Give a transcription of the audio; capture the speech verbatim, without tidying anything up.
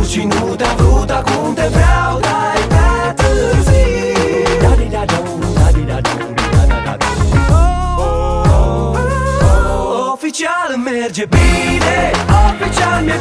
cine nu te-a vrut, acum te vreau, dar e prea târziu. Da-di-da-dum, da-di-da-dum, da-da-da-dum. Oficial merge bine, oficial mi-a